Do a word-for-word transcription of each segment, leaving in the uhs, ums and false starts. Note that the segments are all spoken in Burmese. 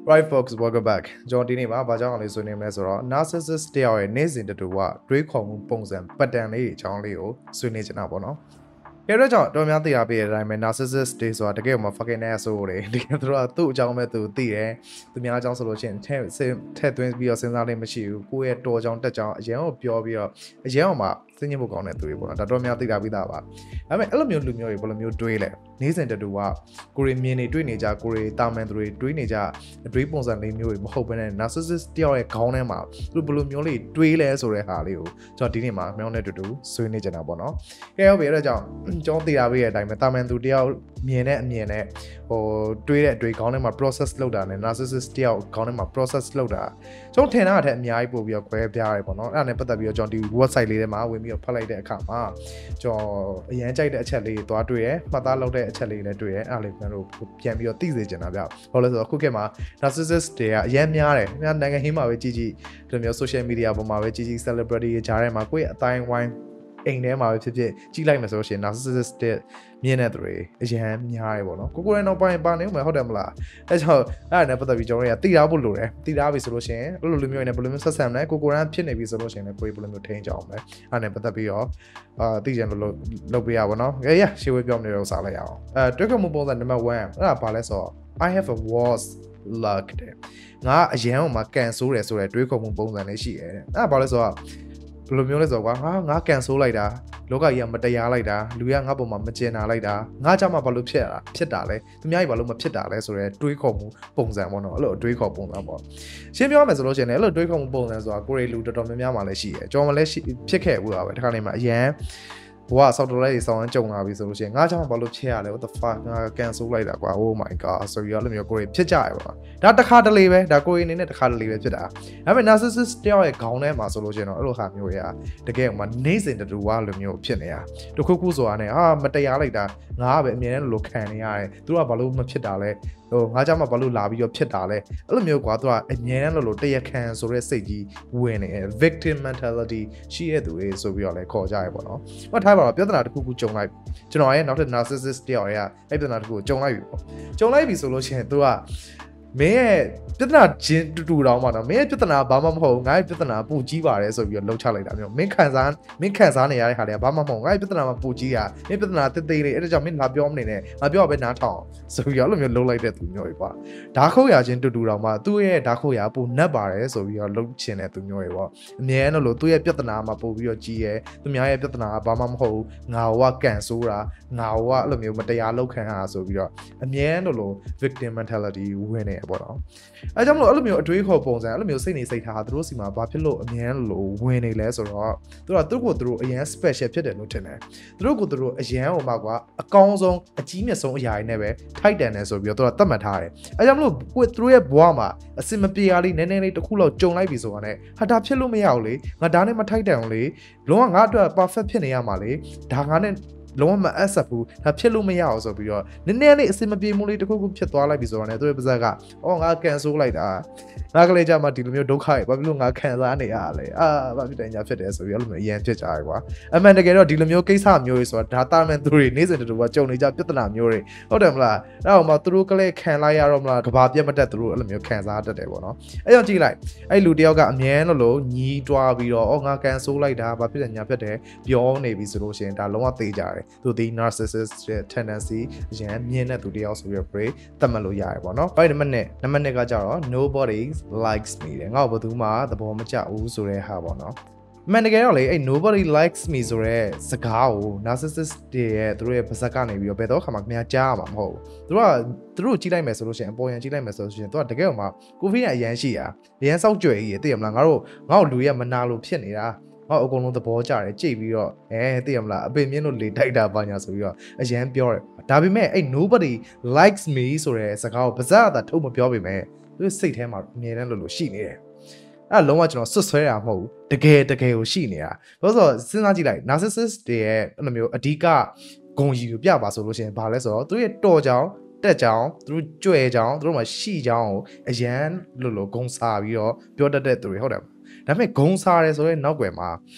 Right folks, welcome back. ကျွန်တော်ဒီနေ့မှာဘာကြောင့်လဲဆွေးနွေးမလဲဆိုတော့ narcissist တယောက်ရဲ့နေ့စဉ်တတူကတွေးခေါ်မှုပုံစံပတ်တန်လေးအကြောင်းလေးကိုဆွေးနွေးချင်တာပေါ့နော်။အဲ့တော့ကြောင့်တော်များသိရပြတဲ့အတိုင်းပဲ narcissist တွေဆိုတာတကယ်မှ fucking asshole တွေတကယ်သူတို့ကသူ့အကြောင်းပဲသူသိတယ်။သူများအကြောင်းဆိုလို့ရှိရင်ထဲထဲသွင်းပြီးတော့စဉ်းစားလေးမရှိဘူး။ကိုယ့်ရဲ့တော်ကြောင်တက်ကြောင်အရင်ကပြောပြီးတော့အရင်ကမှစင်ညစ်ဖို့ကောင်းတဲ့သူတွေပေါ့နော်။ဒါတော်များသိတာပြီးသားပါ။ဒါပေမဲ့အဲ့လိုမျိုးလူမျိုးတွေဘယ်လိုမျိုးတွေးလဲ။နေ့စဉ်တတူကကိုရီမြင်နေတွေးနေကြကိုရီတာမန်သူတွေတွေးနေကြအတွေးပုံစံလေးမျိုးတွေမဟုတ်ဘဲနဲ့ narcissist တယောက်ရဲ့ခေါင်းထဲမှာသူဘယ်လိုမျိုးလေးတွေးလဲဆိုတဲ့ဟာလေးကိုကျွန်တော်ဒီနေ့မှာမြောင်းနဲ့တူတူဆွေးနွေးကြတာပေါ့နော်။ကဲဟုတ်ပြီအဲ့ဒါကြောင့်ကျွန်တော်သိတာပေးတဲ့အတိုင်းပဲတာမန်သူတယောက်မြင်တဲ့အမြင်နဲ့ဟိုတွေးတဲ့အတွေးခေါင်းထဲမှာ process လုပ်တာနဲ့ narcissist တယောက်ခေါင်းထဲမှာ process လုပ်တာကျွန်တော်ထင်တာအထက်အများကြီးပို့ပြီးတော့ခွဲပြားရတယ်ပေါ့နော်။အဲ့ဒါနဲ့ပတ်သက်ပြီးတော့ကျွန်တော်ဒီ website လေးထဲမှာဝင်ပြီးတော့ဖတ်လိုက်တဲ့အခါမှာကျွန်တော်အရန်ကြိုက်တဲ့အချက်လေးသွားတွေ့ရမှတ်သားလုပ်တဲ့အချက်လေးလည်းတွေ့ရအဲ့ဒါလေးကျွန်တော်တို့ပြန်ပြီးတော့သိစေချင်တာဗျ။ဘာလို့လဲဆိုတော့ခုခေတ်မှာ narcissist တွေကအရန်များတယ်။နိုင်ငံဟင်းမှာပဲကြီးကြီးဒီလိုမျိုး social media ပေါ်မှာပဲကြီးကြီး celebrity တွေကြားထဲမှာကိုယ့်ရဲ့အတိုင်းဝိုင်းအိမ်ထဲမှာပဲဖြစ်ဖြစ်ကြီးလိုက်မယ်ဆိုလို့ရှိရင် narcissist တဲ့မြင်တဲ့သူတွေအရန်များတယ်ပေါ့နော်ကိုကိုရဲနောက်ပိုင်းပါနေမှာဟုတ်တယ်မလားအဲကြောင့်အဲ့ဒါနဲ့ပတ်သက်ပြီးကျွန်တော်တို့ကတိထားဖို့လိုတယ်တိထားပြီဆိုလို့ရှိရင်အဲ့လိုလူမျိုးတွေနဲ့ဘယ်လိုမျိုးဆက်ဆံမလဲကိုကိုရန်ဖြစ်နေပြီဆိုလို့ရှိရင်လည်းကိုယ်ဘယ်လိုမျိုးထိန်းကြအောင်လဲအဲ့ဒါနဲ့ပတ်သက်ပြီးတော့အာသိချင်လို့လုပ်ပေးရပါတော့အေးရရှေ့ဝေးပြောနေတော့စားလိုက်ရအောင်အဲတွဲခမှုပုံစံနံပါတ်oneအဲ့ဒါဘာလဲဆိုတော့ I have a worse luck တဲ့ငါအရန်ဟိုမှာကန်ဆိုးတယ်ဆိုတဲ့တွေးခေါ်မှုပုံစံလေးရှိတယ်တဲ့အဲ့ဒါဘာလဲဆိုတော့ဘယ်လိုမျိုးလဲဆိုတော့ကွာငါငါကန်ဆိုးလိုက်တာလောကကြီးကမတရားလိုက်တာလူကငါ့ပေါ်မှာမကျင်နာလိုက်တာငါကြောင့်မှဘာလို့ဖြစ်ရတာဖြစ်တာလဲသူများကြီးဘာလို့မဖြစ်တာလဲဆိုတော့တွေးခေါ်မှုပုံစံပေါ့နော်အဲ့လိုတွေးခေါ်ပုံစံပေါ့ရှင်းပြောမယ်ဆိုလို့ရှိရင်လည်းအဲ့လိုတွေးခေါ်မှုပုံစံဆိုတာကိုရီလူတော်တော်များများမှလည်းရှိတယ်ကျွန်တော်မလည်းဖြစ်ခဲ့ဘူးပါပဲတခါနေမှာအရန်ဘဝဆောက်တော်လိုက်တွေဆောင်းကြုံလာပြီဆိုလို့ရှိရင်ငါကြောင့်ဘာလို့ဖြစ်ရလဲ what the fuck ငါကန်ဆိုးလိုက်တာကွာ oh my god ဆိုပြီးတော့လည်းမျိုးကိုရီဖြစ်ကြရပါဒါတစ်ခါတလေပဲဒါကိုရီအနေနဲ့တစ်ခါတလေပဲဖြစ်တာဒါပေမဲ့ narcissist တယောက်ရဲ့ခေါင်းထဲမှာဆိုလို့ရှိရင်တော့အဲ့လိုဟာမျိုးတွေကတကယ်မှနေစဉ်တူဝါလိုမျိုးဖြစ်နေတာတခုခုဆိုတာနဲ့အာမတရားလိုက်တာငါကပဲအမြဲတမ်းလိုခံနေရတယ်သူကဘာလို့မဖြစ်တာလဲဟိုငါကြောင့်မှဘာလို့လာပြီးတော့ဖြစ်တာလဲအဲ့လိုမျိုးကွာသူကအမြဲတမ်းလို့လို့တရခံဆိုတဲ့စိတ်ကြီးဝင်နေတယ် victim mentality ရှိရသူတွေဆိုပြီးတော့လည်းခေါ်ကြရပေါ့နော်ဟောထားပါတော့ပြဿနာတစ်ခုခုကြုံလိုက်ကျွန်တော်ရဲ့နောက်ထပ် narcissist တယောက်ရဲ့အဲ့ပြဿနာတစ်ခုကိုကြုံလိုက်ပြီပေါ့ကြုံလိုက်ပြီဆိုလို့ရှိရင်သူကမင်းရဲ့ပြဿနာချင်းတူတူတောင်မှတော့မင်းရဲ့ပြဿနာဘာမှမဟုတ်ငါ့ရဲ့ပြဿနာပူကြီးပါတယ်ဆိုပြီးတော့လှုပ်ချလိုက်တာမျိုးမင်းခံစားမင်းခံစားနေရတဲ့ဟာတွေကဘာမှမဟုတ်ငါ့ရဲ့ပြဿနာမှာပူကြီးတာမင်းပြဿနာတိတ်တိတ်လေးအဲ့ဒါကြောင့်မင်းလာပြောမနေနဲ့ငါပြောပဲနားထောင်ဆိုပြီးတော့အဲ့လိုမျိုးလှုပ်လိုက်တဲ့သူမျိုးတွေပေါ့ဓာတ်ခုတ်ရချင်းတူတူတောင်မှသူ့ရဲ့ဓာတ်ခုတ်ရပူနှက်ပါတယ်ဆိုပြီးတော့လှုပ်ချင်တဲ့သူမျိုးတွေပေါ့အမြဲတမ်းလို့သူ့ရဲ့ပြဿနာမှာပို့ပြီးတော့ကြီးရဲသူများရဲ့ပြဿနာကဘာမှမဟုတ်ငါဟောကကန်ဆိုးတာငါဟောကအဲ့လိုမျိုးမတရားလှုပ်ခံရတာဆိုပြီးတော့အမြဲတမ်းလို့ victim mentality ဝင်နေပေါ့နော်အဲကြောင့်မလို့အဲ့လိုမျိုးအတွေးခေါ်ပုံစံအဲ့လိုမျိုးစိတ်နေစိတ်ထားသူတို့စီမှာဘာဖြစ်လို့အမြဲလို့ဝင်နေလဲဆိုတော့သူတို့ကသူတို့ကိုသူတို့အရန် special ဖြစ်တယ်လို့ထင်တယ်သူတို့ကိုသူတို့အရန်ဟိုမှာကွာအကောင်းဆုံးအကြီးမြတ်ဆုံးအရာတွေနဲ့ပဲထိုက်တန်တယ်ဆိုပြီးတော့သူတို့ကသတ်မှတ်ထားတယ်အဲကြောင့်မလို့ကိုသူတို့ရဲ့ဘဝမှာအစင်မပြေရလေးနည်းနည်းလေးတစ်ခုလောက်ကြုံလိုက်ပြီဆိုတာနဲ့ဟာဒါဖြစ်လို့မရဘူးလေငါဒါနဲ့မထိုက်တန်ဘူးလေလုံးဝငါအတွက် perfect ဖြစ်နေရမှာလေဒါငါနဲ့လုံးဝမအပ်ဆက်ဘူးဒါဖြစ်လို့မရအောင်ဆိုပြီးတော့နည်းနည်းလေးအစင်မပြေမှုလေးတစ်ခုခုဖြစ်သွားလိုက်ပြီဆိုတာနဲ့သူရဲ့ပါဇက်ကအော်ငါကန်ဆိုးလိုက်တာငါကလေးကြမှာဒီလိုမျိုးဒုက္ခတွေဘာဖြစ်လို့ငါခံစားနေရလဲအာဘာဖြစ်တယ်ညာဖြစ်တယ်ဆိုပြီးတော့အဲ့လိုမျိုးအရင်ဖြစ်ကြရကွာအမှန်တကယ်တော့ဒီလိုမျိုးကိစ္စမျိုးတွေဆိုတာဒါတာမန်သူတွေနေ့စဉ်တူတူကကြုံနေကြပြဿနာမျိုးတွေဟုတ်တယ်မလားအဲ့တော့မှသူတို့ကလေးခံလိုက်ရတော့မလားကဘာပြတ်မတက်သူတို့အဲ့လိုမျိုးခံစားတတ်တယ်ပေါ့နော်အဲ့ကြောင့်ကြည့်လိုက်အဲ့လူတယောက်ကအမြဲလို့လို့ညီးတွားပြီးတော့အော်ငါကန်ဆိုးလိုက်တာဘာဖြစ်တယ်ညာဖြစ်တယ်ပြောနေပြီဆိုလို့ရှိရင်ဒါလုံးဝသိကြတယ်သူဒီ narcissist ရဲ့ tendency အရင်မြင်တဲ့သူတယောက်ဆိုပြီးတော့ break သတ်မှတ်လို့ရတယ်ပေါ့နော်အဲ့ဒီနံပါတ်နှစ်နံပါတ်နှစ်ကကြတော့ nobody likes me တဲ့ငါ့ဘာသူမှသဘောမကျဘူးဆိုတဲ့ဟာပေါ့နော်မှန်တကယ်တော့လေအဲ့ nobody likes me ဆိုတဲ့စကားကို narcissist တွေရဲ့သူတို့ရဲ့ပါဇက်ကနေပြီးတော့ဘယ်တော့ခါမှခင်ဗျားကြားရမှာမဟုတ်ဘူးသူတို့ကသူတို့ကြည့်လိုက်မယ်ဆိုလို့ရှိရင်အပေါ်ယံကြည့်လိုက်မယ်ဆိုလို့ရှိရင်သူကတကယ်တော့မှကိုဗစ်ကအရန်ရှိတာအရန်စောက်ကြွယ်ကြီးသိရမလားငါတို့ငါ့ကိုလူရမနာလို့ဖြစ်နေတာဟောအကုန်လုံးသဘောကျတယ်ကြိတ်ပြီးတော့အဲသိရမလားအပင်မြင့်တို့လေတိုက်တာပါညာဆိုပြီးတော့အရန်ပြောတယ်ဒါပေမဲ့အဲ့ nobody likes me ဆိုတဲ့စကားကိုပါဇက်အသာထုတ်မပြောပေမဲ့သူစိတ်ထဲမှာအမြဲတမ်းလို့လို့ရှိနေတယ်အဲ့လုံးဝကျွန်တော်ဆွတ်ဆွဲတာမဟုတ်ဘူးတကယ်တကယ်ကိုရှိနေတာဘာလို့ဆိုတော့စဉ်းစားကြည့်လိုက် narcissist တွေရဲ့အဲ့လိုမျိုးအဓိကဂုဏ်ကြီးကိုပြပါဆိုလို့ရှိရင်ဘာလဲဆိုတော့သူရဲ့တော်ကြောင်တက်ကြောင်သူတို့ကြွယ်ကြောင်သူတို့မှာရှိကြောင်ကိုအရန်လို့လို့ဂုံစားပြီးတော့ပြောတတ်တဲ့သူတွေဟုတ်တယ်ဒါပေမဲ့ဂုံစားရဲဆိုတဲ့နောက်ွယ်မှာဟ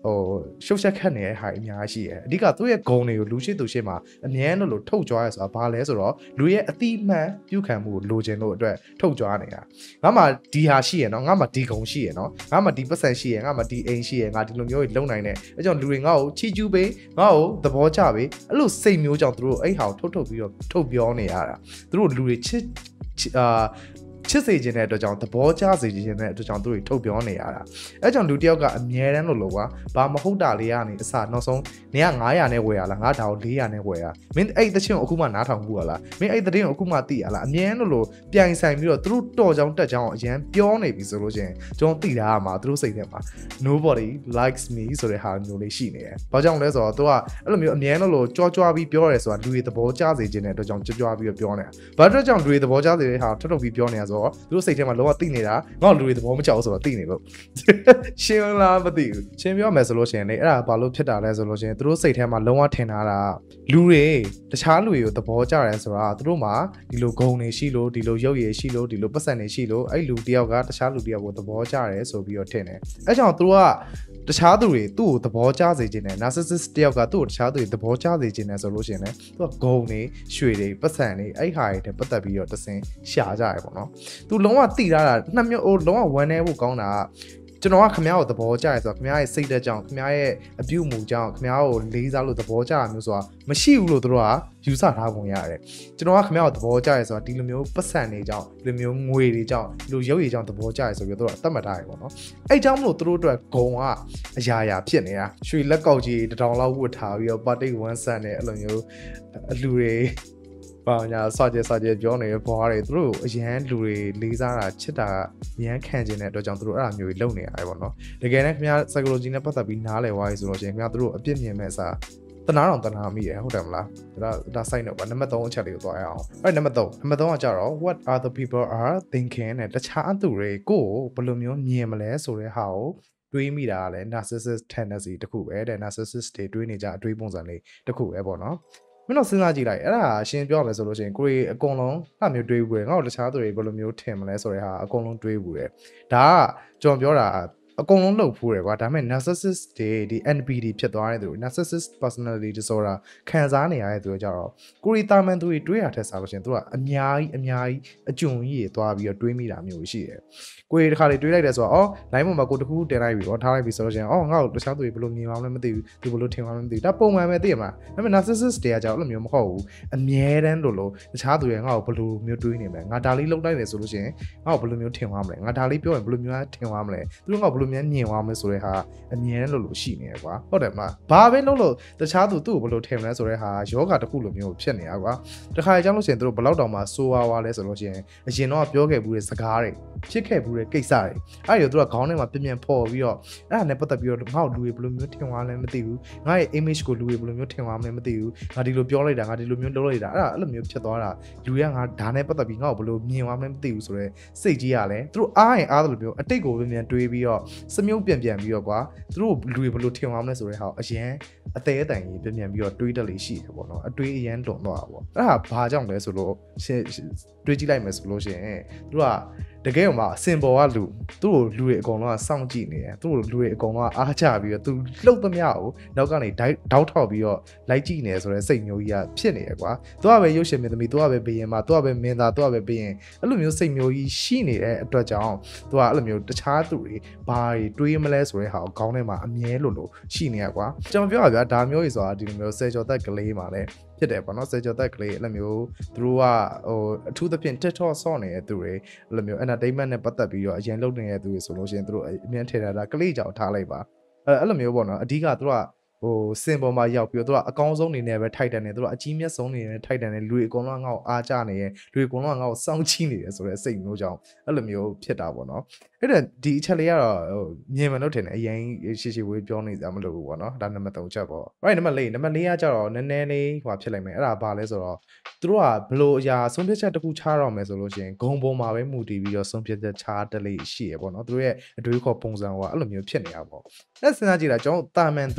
ဟိုရှုပ်ရှက်ခတ်နေတဲ့ဟာအများကြီးရှိတယ်အဓိကသူ့ရဲ့ဂုံတွေကိုလူရှိသူရှိမှာအမြဲတမ်းလို့ထုတ်ကြွားရဆိုတာဘာလဲဆိုတော့လူရဲ့အတိမှန်ပြုခံမှုကိုလိုချင်လို့အတွက်ထုတ်ကြွားနေတာငါမှဒီဟာရှိရနော်ငါမှဒီဂုံရှိရနော်ငါမှဒီပတ်စံရှိရငါမှဒီအိမ်ရှိရငါဒီလိုမျိုးကြီးလုံနိုင်တယ်အဲကြောင့်လူတွေငါ့ကိုချီကျူးပေးငါ့ကိုသဘောကျပေးအဲ့လိုစိတ်မျိုးကြောင့်သူတို့အဲ့ဟာကိုထုတ်ထုတ်ပြီးတော့ထုတ်ပြောနေရတာသူတို့လူတွေချစ်အာချစ်စေခြင်းတဲ့အတွက်ကြောင့်သဘောကျစေခြင်းတဲ့အတွက်ကြောင့်သူတွေထုတ်ပြောနေရတာအဲကြောင့်လူတယောက်ကအမြဲတမ်းလို့လို့ကွာဘာမဟုတ်တာလေးကနေအစနောက်ဆုံးနေက900နဲ့ဝယ်ရလားငါတောင်400နဲ့ဝယ်ရမင်းအဲ့တချင်းကိုအခုမှနားထောင်ဘူးလားမင်းအဲ့တတင်းကိုအခုမှသိရလားအမြဲလို့လို့ပြိုင်ဆိုင်ပြီးတော့သူတို့တော်ကြောင်တက်ကြောင်အရန်ပြောနေပြီဆိုလို့ချင်းကျွန်တော်သိတာကမှသူတို့စိတ်ထဲမှာ nobody likes me ဆိုတဲ့ဟာမျိုးလေးရှိနေတယ်ဘာကြောင့်လဲဆိုတော့သူကအဲ့လိုမျိုးအမြဲလို့လို့ကြွားကြွားပြီးပြောရဲဆိုတာလူတွေသဘောကျစေခြင်းတဲ့အတွက်ကြောင့်ကြွားကြွားပြီးတော့ပြောနေတာဘာအတွက်ကြောင့်လူတွေသဘောကျစေတဲ့ဟာထုတ်ထုတ်ပြီးပြောနေတာဆိုတော့သူတို့စိတ်ထဲမှာလောကသိနေတာငေါ့လူတွေသဘောမကျဘူးဆိုတော့သိနေလို့ရှင်းလားမသိဘူးရှင်းပြောမယ်ဆိုလို့ရှိရင်လေအဲ့ဒါဘာလို့ဖြစ်တာလဲဆိုလို့ရှိရင်သူတို့စိတ်ထဲမှာလုံးဝထင်ထားတာလူတွေတခြားလူတွေကိုသဘောကျတယ်ဆိုတာသူတို့မှာဒီလိုဂုဏ်တွေရှိလို့ဒီလိုရုပ်ရည်ရှိလို့ဒီလိုပတ်စံတွေရှိလို့အဲ့လူတယောက်ကတခြားလူတယောက်ကိုသဘောကျတယ်ဆိုပြီးတော့ထင်တယ်အဲ့ကြောင့်သူတို့ကတခြားသူတွေသူ့ကိုသဘောကျစေခြင်းနဲ့ narcissist တယောက်ကသူ့ကိုတခြားသူတွေသဘောကျစေခြင်းနဲ့ဆိုလို့ရှိရင်လေသူကဂုဏ်တွေရွှေတွေပတ်စံတွေအဲ့ဟာတွေပတ်သက်ပြီးတော့တစင်ရှာကြရပေါ့နော်သူလုံးဝသိထားတာနှစ်မျိုးဟိုလုံးဝဝမ်းနေဖို့ကောင်းတာကျွန်တော်ကခမ ्या ကိုသဘောကျရဲဆိုတော့ခမ ्या ရဲ့စိတ်သက်ကြောင့်ခမ ्या ရဲ့အပြုအမူကြောင့်ခမ ्या ကိုလေးစားလို့သဘောကျတာမျိုးဆိုတာမရှိဘူးလို့တို့ကယူဆထားပုံရတယ်ကျွန်တော်ကခမ ्या ကိုသဘောကျရဲဆိုတော့ဒီလိုမျိုးပတ်စံတွေကြောင့်ဒီလိုမျိုးငွေတွေကြောင့်ဒီလိုရုပ်ရည်ကြောင့်သဘောကျရဲဆိုပြီးတို့ကသတ်မှတ်ထားရပေါ့နော်အဲ့ကြောင့်မလို့တို့အတွက်ဂုံကအရာရာဖြစ်နေတာရွှေလက်ကောက်ကြီးတစ်ထောင်လောက်ဝတ်ထားပြီးတော့ပါတိတ်ဝမ်းဆန်တဲ့အဲ့လိုမျိုးအလူတွေဘာညာစကြစကြပြောနေတဲ့ဘွားတွေသူတို့အရန်လူတွေလေးစားတာချစ်တာအရန်ခံကျင်တဲ့အတွက်ကြောင့်သူတို့အဲ့အမျိုးကြီးလုံနေရတယ်ပေါ့နော်တကယ်နဲ့ခင်ဗျာ psychology နဲ့ပတ်သက်ပြီးနားလည်သွားပြီဆိုတော့ရှင်ခင်ဗျာသူတို့အပြစ်မြင်မဲ့အစားတနာတော်တနာမိရဟုတ်တယ်မလားဒါဒါ site တော့ဗာနံပါတ်3အချက်လေးကိုသွားရအောင်အဲ့နံပါတ်3နံပါတ်3ကကြတော့ what other people are thinking နဲ့တခြားသူတွေကိုဘယ်လိုမျိုးမြင်မလဲဆိုတဲ့ဟာကိုတွေးမိတာကလည်း narcissist tendency တခုပဲတဲ့ narcissist တွေတွေးနေကြအတွေးပုံစံလေးတခုပဲပေါ့နော်မင်းတို့စဉ်းစားကြည့်လိုက်အဲ့ဒါရှင်းပြောမယ်ဆိုလို့ရှိရင်ကိုယ်အကုန်လုံးအဲ့မျိုးတွေးဘူးလေငါ့ကိုတခြားသူတွေဘယ်လိုမျိုးထင်မလဲဆိုတဲ့ဟာအကုန်လုံးတွေးဘူးလေဒါကကျွန်တော်ပြောတာအကုန်လုံးလုပ်ဖူးတယ်ကွာဒါပေမဲ့ narcissist တွေဒီ N P D ဖြစ်သွားတဲ့သူ narcissist personality disorder ခံစားနေရတဲ့သူကြတော့ကိုရီတာမန်သူတွေတွေးရတဲ့စားလို့ရှိရင်သူကအများကြီးအများကြီးအကျုံကြီးတွေသွားပြီးတော့တွေးမိတာမျိုးရှိတယ်ကိုရီတစ်ခါလေတွေးလိုက်တယ်ဆိုတော့အော် line ပေါ်မှာကိုတခုတင်လိုက်ပြီဟောထားလိုက်ပြီဆိုလို့ရှိရင်အော်ငါ့ကိုတခြားသူတွေဘယ်လိုမြင်မှမလဲမသိဘူးသူဘယ်လိုထင်မှမသိဘူးဒါပုံမှန်ပဲသိရမှာဒါပေမဲ့ narcissist တွေကကြောက်အဲ့လိုမျိုးမဟုတ်ဘူးအမြဲတမ်းလို့လို့တခြားသူတွေငါ့ကိုဘယ်လိုမျိုးတွေးနေမလဲငါဒါလေးလုပ်လိုက်တယ်ဆိုလို့ရှိရင်ငါ့ကိုဘယ်လိုမျိုးထင်သွားမလဲငါဒါလေးပြောရင်ဘယ်လိုမျိုးထင်သွားမလဲသူတို့ငါ့ကိုဘယ်လိုမျိုးမြင်သွားမလဲဆိုတဲ့ဟာအမြဲတမ်းလို့လို့ရှိနေရကွာဟုတ်တယ်မလားဘာပဲလုပ်လို့တခြားသူသူ့ကိုဘယ်လိုထင်မလဲဆိုတဲ့ဟာယောဂတစ်ခုလိုမျိုးဖြစ်နေတာကွာတခါကြောင့်လို့ရှိရင်သူတို့ဘယ်လောက်တောင်မှဆိုးဝါးဝါလဲဆိုလို့ရှိရင်အရင်တော့ပြောခဲ့ဘူးတဲ့စကားတွေဖြစ်ခဲ့ဘူးတဲ့ကိစ္စတွေအဲ့ဒီတော့သူကခေါင်းထဲမှာပြင်းပြင်းဖော်ပြီးတော့အဲ့ဒါနဲ့ပတ်သက်ပြီးတော့ငါ့ကိုလူတွေဘယ်လိုမျိုးထင်သွားလဲမသိဘူးငါ့ရဲ့ image ကိုလူတွေဘယ်လိုမျိုးထင်သွားမလဲမသိဘူးငါဒီလိုပြောလိုက်တာငါဒီလိုမျိုးလုပ်လိုက်တာအဲ့ဒါအဲ့လိုမျိုးဖြစ်သွားတာလူတွေကငါဒါနဲ့ပတ်သက်ပြီးငါ့ကိုဘယ်လိုမြင်သွားမလဲမသိဘူးဆိုတော့စိတ်ကြီးရလဲသူတို့အားရင်အားတယ်လို့မျိုးအတိတ်ကိုပြင်းပြင်းတွေးပြီးတော့စမြုပ်ပြန်ပြန်ပြီးတော့ကွာသူတို့လူတွေဘယ်လိုထင်သွားမလဲဆိုတဲ့ဟာအရင်အသေးအတန်ကြီးပြင်းပြန်ပြီးတော့တွေးတက်လေရှိတယ်ပေါ့နော်အတွေးအရန်လွန်သွားတာပေါ့အဲ့ဒါဘာကြောင့်လဲဆိုလို့တွေးကြည့်လိုက်မယ်ဆိုလို့ရှိရင်သူတို့ကတကယ်မှာအစင်ပေါ်ကလူသူ့ကိုလူတွေအကုန်လုံးကစောင့်ကြည့်နေတယ်သူ့ကိုလူတွေအကုန်လုံးကအားချပြီးတော့သူလှုပ်သမျှကိုနောက်ကနေတောက်ထောက်ပြီးတော့လိုက်ကြည့်နေဆိုတဲ့စိတ်မျိုးကြီးကဖြစ်နေရကွာသူကပဲရုပ်ရှင်မင်းသမီးသူကပဲဘယင်မသူကပဲမင်းသားသူကပဲဘယင်အဲ့လိုမျိုးစိတ်မျိုးကြီးရှိနေတဲ့အတွက်ကြောင့်သူကအဲ့လိုမျိုးတခြားသူတွေဘာတွေတွေးမလဲဆိုတဲ့ဟာကိုခေါင်းထဲမှာအမြဲလို့လို့ရှိနေရကွာကျွန်တော်ပြောရပြဒါမျိုးကြီးဆိုတာဒီလိုမျိုးဆယ်ကျော်သက်ကလေးမှာလည်းဖြစ်တယ်ပေါ့နော်ဆယ်ကျော်သက်ကလေးအဲ့လိုမျိုးသူတို့ကဟိုအထူးသဖြင့် TikTok ဆော့နေတဲ့သူတွေအဲ့လိုမျိုး entertainment နဲ့ပတ်သက်ပြီးတော့အရင်လုပ်နေတဲ့သူတွေဆိုလို့ရှိရင်သူတို့အမြင်ထင်တာဒါကလေးကြောင်ထားလိုက်ပါအဲ့အဲ့လိုမျိုးပေါ့နော်အဓိကသူတို့ကဟိုစင်ပေါ်မှာရောက်ပြီးတော့သူကအကောင်းဆုံးနေနေပဲထိုက်တယ်နေသူကအကြီးမြတ်ဆုံးနေနေထိုက်တယ်နေလူတွေအကုန်လုံးကငါ့ကိုအားကြနေရဲ့လူတွေအကုန်လုံးကငါ့ကိုစောင့်ကြည့်နေတယ်ဆိုတဲ့စိတ်မျိုးကြောင့်အဲ့လိုမျိုးဖြစ်တာပေါ့နော်အဲ့ဒါဒီအချက်လေးကတော့ဟိုမြင်မှလို့ထင်တယ်အရင်ရှေ့ရှေ့ဝေးပြောနေကြမလို့ဘူးပေါ့နော်ဒါနံပါတ်3ချက်ပေါ့ right နံပါတ်4နံပါတ်4ကကြတော့နည်းနည်းလေးဟိုဖြစ်လိုက်မယ်အဲ့ဒါဘာလဲဆိုတော့သူတို့ကဘလို့အရာဆုံးဖြတ်ချက်တစ်ခုချတော့မယ်ဆိုလို့ရှိရင်ဂုံပေါ်မှာပဲမူတည်ပြီးတော့ဆုံးဖြတ်ချက်ချတလေးရှိရပေါ့နော်သူတို့ရဲ့အတွေးခေါ်ပုံစံကအဲ့လိုမျိုးဖြစ်နေတာပေါ့အဲ့စဉ်းစားကြည့်တာကျွန်တော်တာမန်သူတွေတာ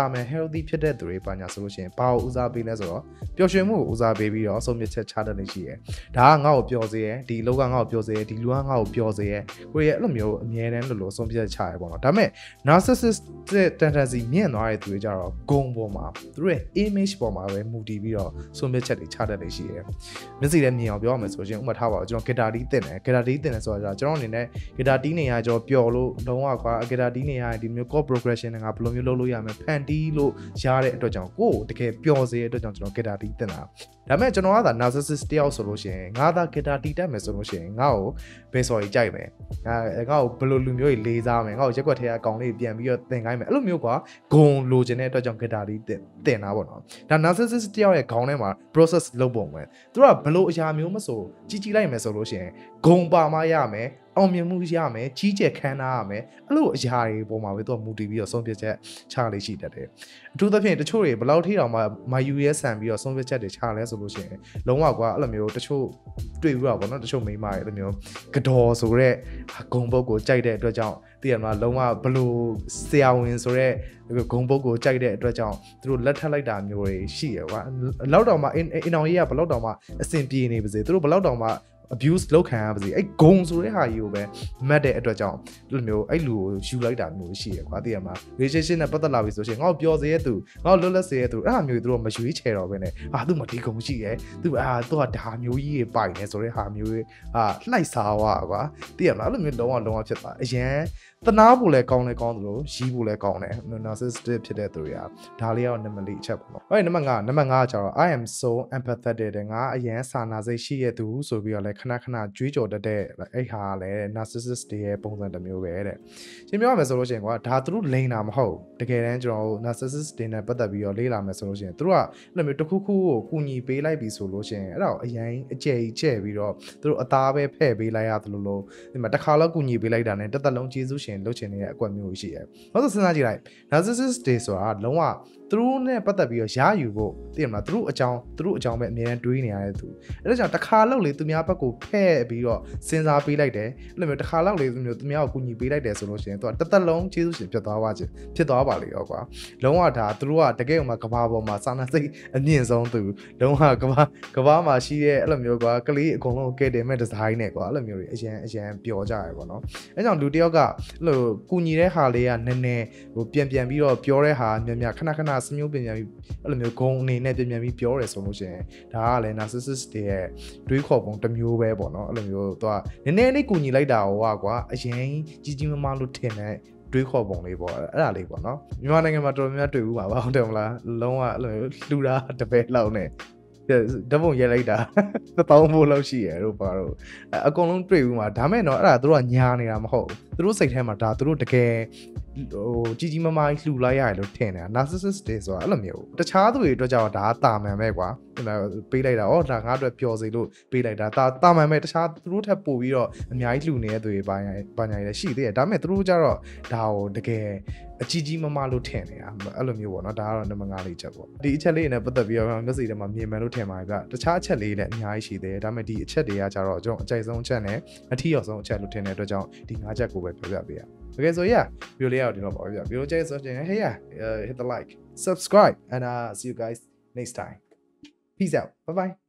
မယ် healthy ဖြစ်တဲ့သူတွေပါညာဆိုလို့ရှိရင်ဘာကိုဦးစားပေးလဲဆိုတော့ပျော်ရွှင်မှုကိုဦးစားပေးပြီးတော့ဆုံးဖြတ်ချက်ချတတ်နေရှိရယ်ဒါကငါ့ကိုပျော်စေရယ်ဒီလောကငါ့ကိုပျော်စေရယ်ဒီလူကငါ့ကိုပျော်စေရယ်ကိုရဲ့အဲ့လိုမျိုးအမြဲတမ်းလို့လို့ဆုံးဖြတ်ချရယ်ပေါ့နော်ဒါပေမဲ့ narcissist တဲ့ tendency မြင့်သွားတဲ့သူတွေကြတော့ဂုဏ်ပေါ်မှာသူတို့ရဲ့ image ပေါ်မှာပဲမူတည်ပြီးတော့ဆုံးဖြတ်ချက်တွေချတတ်နေရှိရယ်မျက်စိနဲ့မြင်အောင်ပြောရမယ်ဆိုရင်ဥပမာထားပါတော့ကျွန်တော် guitar တီးတင်တယ် guitar တီးတင်တယ်ဆိုတာကျွန်တော်အနေနဲ့ guitar တီးနေရကျွန်တော်ပျော်လို့လုံးဝကွာ guitar တီးနေရဒီမျိုး chord progression တွေကဘယ်လိုမျိုးလုပ်လို့ရမလဲဖန်တီးလို့ရတဲ့အတွက်ကြောင့်ကိုယ်တကယ်ပျော်စေတဲ့အတွက်ကြောင့်ကျွန်တော် guitar တီးတင်တာဒါပေမဲ့ကျွန်တော်ကသာ narcissist တယောက်ဆိုလို့ရှိရင်ငါသာ guitar တီးတတ်မယ်ဆိုလို့ရှိရင်ငါ့ကိုဘယ်စော်ကြီးကြိုက်မယ်ငါငါ့ကိုဘယ်လိုလူမျိုးကြီးလေးစားမယ်ငါ့ကိုရက်ွက်ထဲအကောင်လေးပြန်ပြီးတော့တင်ခိုင်းမယ်အဲ့လိုမျိုးကွာဂုံလိုချင်တဲ့အတွက်ကြောင့် guitar တီးတင်တင်တာပေါ့နော်ဒါ narcissist တယောက်ရဲ့ခေါင်းထဲမှာ process လုပ်ပုံပဲသူကဘယ်လိုအရာမျိုးမဆိုကြီးကြီးလိုက်မယ်ဆိုလို့ရှိရင်ဂုံပါမရမယ်အောင်မြင်မှုရမယ်ကြီးကျယ်ခမ်းနားရမယ်အဲ့လိုအရာတွေပုံမှာပဲသူကမူတည်ပြီးတော့ဆုံးဖြတ်ချက်ချလေးရှိတတ်တယ်အထူးသဖြင့်တချို့တွေဘယ်လောက်ထိတောင်မှမာယူရဲဆန်ပြီးတော့ဆုံးဖြတ်ချက်တွေချလဲဆိုလို့ရှိရင်လုံးဝကွာအဲ့လိုမျိုးတချို့တွေ့ပြီးတော့ဗောနော်တချို့မိန်းမတွေအဲ့လိုမျိုးကတော်ဆိုတဲ့ဂုံပုတ်ကိုကြိုက်တဲ့အတွက်ကြောင့်သိရမလားလုံးဝဘလို့ဆရာဝန်ဆိုတဲ့ဂုံပုတ်ကိုကြိုက်တဲ့အတွက်ကြောင့်သူတို့လက်ထပ်လိုက်တာမျိုးတွေရှိရကွာလောက်တောင်မှအင်အောင်ကြီးကဘလောက်တောင်မှအဆင်ပြေနေပါစေသူတို့ဘလောက်တောင်မှ abuse လောက်ခံရပါစေအဲ့ဂုံဆိုတဲ့ဟာကြီးကိုပဲမတ်တဲ့အတွက်ကြောင့်ဒီလိုမျိုးအဲ့လူကိုယူလိုက်တာမျိုးရှိရကွာသိရမလား relationship နဲ့ပတ်သက်လာပြီဆိုရှင်ငါ့ကိုပျော်စေရဲ့သူငါ့ကိုလွတ်လပ်စေရဲ့သူအဲ့ဟာမျိုးတွေသူတို့မရွေးချယ်တော့ဘဲနဲ့အာသူ့မှာဒီဂုံရှိရဲ့သူအာသူကဒါမျိုးကြီးတွေပိုင်နေဆိုတဲ့ဟာမျိုးတွေအာလှိုက်စားွားကွာသိရမလားအဲ့လိုမျိုးလုံးဝလုံးဝဖြစ်သွားအရန်တနာဖို့လဲကောင်းလဲကောင်းသလိုရီးဖို့လဲကောင်းတယ် narcissist ဖြစ်တဲ့သူတွေကဒါလေးကတော့နံပါတ်၄အချက်ပေါ့နော်အဲ့နံပါတ်၅နံပါတ်၅ကျတော့ I am so empathetic တဲ့ငါအရန်စာနာစိတ်ရှိရဲ့သူဆိုပြီးတော့လဲခဏခဏကြွေးကြော်တတ်တဲ့အဲ့ဟာလဲ narcissist တွေရဲ့ပုံစံတစ်မျိုးပဲတဲ့ရှင်းပြောရမယ်ဆိုလို့ရှိရင်ကွာဒါသူတို့လိန်တာမဟုတ်တကယ်တမ်းကျွန်တော်တို့ narcissist တွေနဲ့ပတ်သက်ပြီးတော့လေ့လာမယ်ဆိုလို့ရှိရင်သူတို့ကအဲ့လိုမျိုးတစ်ခုခုကိုကူညီပေးလိုက်ပြီဆိုလို့ရှိရင်အဲ့ဒါကိုအရင်အကျယ်ကြီးကျဲပြီးတော့သူတို့အသားပဲဖဲ့ပေးလိုက်ရတယ်လို့လို့ဒီမှာတစ်ခါလောက်ကူညီပေးလိုက်တာနဲ့တစ်သက်လုံးကျေးဇူးရှင်လုပ်ချင်နေတဲ့အကွက်မျိုးရှိတယ်။နောက်ဆိုစဉ်းစားကြည့်လိုက် narcissist တွေဆိုတာလုံးဝသူတို့နဲ့ပတ်သက်ပြီးတော့ရယူဖို့သိရမလားသူတို့အကြောင်းသူတို့အကြောင်းပဲအမြဲတမ်းတွေးနေရတဲ့သူအဲ့ဒါကြောင့်တစ်ခါလောက်လေသူများဘက်ကိုဖဲ့ပြီးတော့စဉ်းစားပေးလိုက်တယ်အဲ့လိုမျိုးတစ်ခါလောက်လေသူမျိုးသူများကိုကူညီပေးလိုက်တယ်ဆိုလို့ရှိရင်သူကတစ်သက်လုံးကျေးဇူးရှင်ဖြစ်သွားပါခြင်းဖြစ်သွားပါလေရောကွာလုံးဝဒါသူတို့ကတကယ်မှကဘာပေါ်မှာစာနာစိတ်အမြင့်ဆုံးသူလုံးဝကဘာကဘာမှာရှိတဲ့အဲ့လိုမျိုးကွာကလေးအကုန်လုံးကဲတယ်မဲ့ဒီဇိုင်းနဲ့ကွာအဲ့လိုမျိုးတွေအရန်အရန်ပျော်ကြရပေါ့နော်အဲ့ကြောင့်လူတယောက်ကအဲ့လိုကူညီတဲ့ဟာလေးကနည်းနည်းဟိုပြန်ပြန်ပြီးတော့ပြောတဲ့ဟာများများခဏခဏစမျိုးပြန်ပြန်ပြီးအဲ့လိုမျိုးဂုံအနေနဲ့ပြန်ပြန်ပြီးပြောရဲဆိုလို့ရှိရင်ဒါကလည်း narcissist တွေရဲ့တွေးခေါ်ပုံတစ်မျိုးပဲပေါ့နော်အဲ့လိုမျိုးသူကနည်းနည်းလေးကူညီလိုက်တာဟောကွာအရင်ကြီးကြီးမားမားလို့ထင်တဲ့တွေးခေါ်ပုံလေးပေါ့အဲ့ဒါလေးပေါ့နော်မြန်မာနိုင်ငံမှာတော်တော်များများတွေ့ဘူးပါဘာဟုတ်တယ်မလားလုံးဝအဲ့လိုလှူတာတပည့်လောက်နဲ့ဓပုံရဲလိုက်တာတစ်ပေါင်းဖို့လောက်ရှိရတို့ပါတော့အကုန်လုံးတွေ့ဘူးမှာဒါမဲ့တော့အဲ့ဒါသူတို့ကညာနေတာမဟုတ်သူတို့စိတ်ထဲမှာဒါသူတို့တကယ်ဟိုကြီးကြီးမားမားလှူလိုက်ရတယ်လို့ထင်တယ် narcissist တွေဆိုတာအဲ့လိုမျိုးတခြားသူတွေအတွက်ကြောင့်ဒါကတာမန်ပဲကွာပေးလိုက်တာဩဒါငါအတွက်ပျော်စေလို့ပေးလိုက်တာတာတာမန်ပဲတခြားသူတို့ထပ်ပို့ပြီးတော့အများကြီးလှူနေတဲ့သူတွေပါညာပါညာတွေရှိသေးတယ်ဒါမဲ့သူတို့ကြတော့ဒါကိုတကယ်အကြီးကြီးမားမားလို့ထင်နေတာအဲ့လိုမျိုးပေါ့နော်ဒါကတော့နံပါတ်၅လေးချက်ပေါ့ဒီအချက်လေးနဲ့ပတ်သက်ပြီးတော့မျက်စိထဲမှာမြင်မှန်လို့ထင်ပါတယ်ဗျတခြားအချက်လေးလည်းအများကြီးရှိသေးတယ်ဒါမဲ့ဒီအချက်တွေကကြတော့ကျွန်တော်အကြိုက်ဆုံးအချက်နဲ့အထီးရောက်ဆုံးအချက်လို့ထင်တဲ့အတွက်ကြောင့်ဒီ၅ချက်ကိုပဲပြောပြပေးရOkay, so yeah, video layout, you know, video just hey yeah, uh, hit the like, subscribe, and uh, see you guys next time. Peace out. Bye bye.